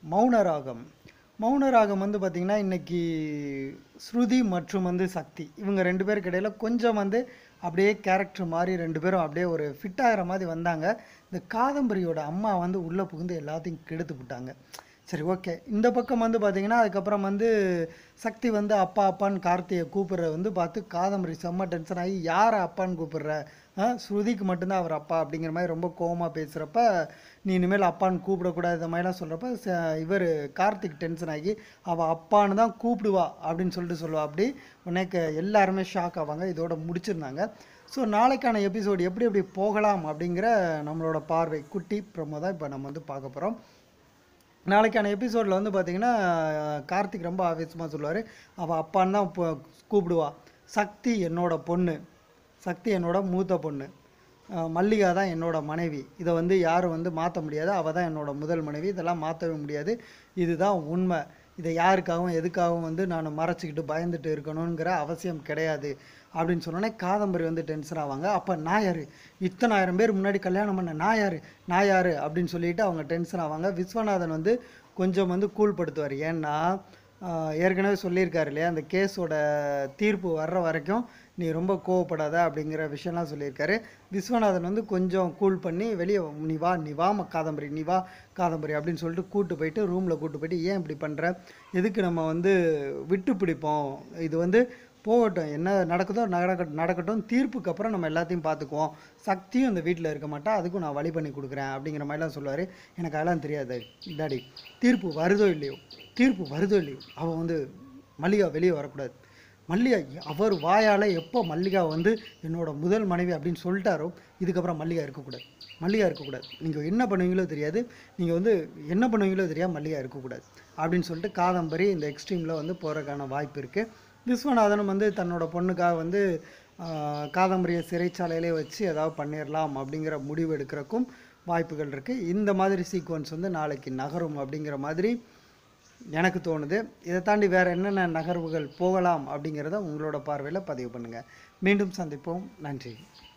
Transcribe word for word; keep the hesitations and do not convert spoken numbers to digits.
மௌனராகம் மௌனராகம் வந்து பார்த்திங்கன்னா இன்றைக்கி ஸ்ருதி மற்றும் வந்து சக்தி இவங்க ரெண்டு பேருக்கு இடையில கொஞ்சம் வந்து அப்படியே கேரக்டர் மாதிரி ரெண்டு பேரும் அப்படியே ஒரு ஃபிட் ஆகிற மாதிரி வந்தாங்க. இந்த காதம்பரியோட அம்மா வந்து உள்ளே புகுந்து எல்லாத்தையும் கெடுத்து விட்டாங்க. சரி, ஓகே. இந்த பக்கம் வந்து பார்த்திங்கன்னா அதுக்கப்புறம் வந்து சக்தி வந்து அப்பா அப்பான்னு கார்த்தியை கூப்பிட்ற வந்து பார்த்து காதம்பரி செம்ம டென்ஷன் ஆகி யாரை அப்பான்னு கூப்பிட்ற, ஸ்ருதிக்கு மட்டும்தான் அவர் அப்பா அப்படிங்கிற மாதிரி ரொம்ப கோவமாக பேசுகிறப்ப நீ இனிமேல் அப்பான்னு கூப்பிடக்கூடாது இந்த மாதிரிலாம் சொல்கிறப்ப இவர் கார்த்திக் டென்ஷன் ஆகி அவள் அப்பான்னு தான் கூப்பிடுவா அப்படின்னு சொல்லிட்டு சொல்லுவா. அப்படி உனக்கு எல்லாருமே ஷாக் ஆவாங்க. இதோட முடிச்சிருந்தாங்க. ஸோ நாளைக்கான எபிசோடு எப்படி எப்படி போகலாம் அப்படிங்கிற நம்மளோட பார்வை குட்டி ப்ரோமோ தான் இப்போ நம்ம வந்து பார்க்க போகிறோம். நாளைக்கான எபிசோடில் வந்து பார்த்திங்கன்னா கார்த்திக் ரொம்ப ஆவேசமாக சொல்லுவார், அவள் அப்பான்னு தான் இப்போ கூப்பிடுவா. சக்தி என்னோட பொண்ணு, சக்தி என்னோட மூத்த பொண்ணு, மல்லிகா தான் என்னோட மனைவி. இதை வந்து யாரும் வந்து மாற்ற முடியாது. அவள் தான் என்னோட முதல் மனைவி. இதெல்லாம் மாற்றவே முடியாது. இதுதான் உண்மை. இதை யாருக்காகவும் எதுக்காகவும் வந்து நான் மறைச்சிக்கிட்டு பயந்துட்டு இருக்கணுங்கிற அவசியம் கிடையாது அப்படின்னு சொன்னோன்னே காதம்பரி வந்து டென்ஷன் ஆவாங்க. அப்போ நான் யார், இத்தனை ஆயிரம் பேர் முன்னாடி கல்யாணம் பண்ண நான் யார் நான் யார் அப்படின்னு சொல்லிட்டு அவங்க டென்ஷன் ஆவாங்க. விஸ்வநாதன் வந்து கொஞ்சம் வந்து கூல்படுத்துவார். ஏன்னா ஏற்கனவே சொல்லியிருக்காரு இல்லையா, அந்த கேஸோட தீர்ப்பு வர்ற வரைக்கும் நீ ரொம்ப கோவப்படாத அப்படிங்கிற விஷயம்லாம் சொல்லியிருக்காரு. விஸ்வநாதன் வந்து கொஞ்சம் கூல் பண்ணி வெளியே நீ வா நீ வா காதம்பரி நீ வா காதம்பரி அப்படின்னு சொல்லிட்டு கூப்பிட்டு போயிட்டு ரூமில் கூப்பிட்டு போயிட்டு ஏன் இப்படி பண்ணுற, எதுக்கு நம்ம வந்து விட்டு பிடிப்போம், இது வந்து போகட்டும், என்ன நடக்குதோ நடக்கட்டும் நடக்கட்டும் தீர்ப்புக்கு அப்புறம் நம்ம எல்லாத்தையும் பார்த்துக்குவோம், சக்தியும் இந்த வீட்டில் இருக்க மாட்டா, அதுக்கும் நான் வழி பண்ணி கொடுக்குறேன் அப்படிங்கிற மாதிரிலாம் சொல்லுவார். எனக்கு அதெல்லாம் தெரியாது டாடி, தீர்ப்பு வருதோ இல்லையோ தீர்ப்பு வருதோ இல்லையோ அவள் வந்து மல்லிகா வெளியே வரக்கூடாது. மல்லிகா அவர் வாயால் எப்போ மல்லிகா வந்து என்னோட முதல் மனைவி அப்படின்னு சொல்லிட்டாரோ இதுக்கப்புறம் மல்லிகா இருக்கக்கூடாது, மல்லிகா இருக்கக்கூடாது, நீங்கள் என்ன பண்ணுவீங்களோ தெரியாது, நீங்கள் வந்து என்ன பண்ணுவீங்களோ தெரியாது, மல்லிகா இருக்கக்கூடாது அப்படின்னு சொல்லிட்டு காதம்பரி இந்த எக்ஸ்ட்ரீமில் வந்து போகிறதுக்கான வாய்ப்பு இருக்குது. விஸ்வநாதனும் வந்து தன்னோட பொண்ணுக்காக வந்து காதம்பரியை சிறைச்சாலையிலே வச்சு ஏதாவது பண்ணிடலாம் அப்படிங்கிற முடிவு எடுக்கிறக்கும் வாய்ப்புகள் இருக்குது. இந்த மாதிரி சீக்வன்ஸ் வந்து நாளைக்கு நகரும் அப்படிங்கிற மாதிரி எனக்கு தோணுது. இதை தாண்டி வேறு என்னென்ன நகர்வுகள் போகலாம் அப்படிங்கிறத உங்களோட பார்வையில் பதிவு பண்ணுங்கள். மீண்டும் சந்திப்போம். நன்றி.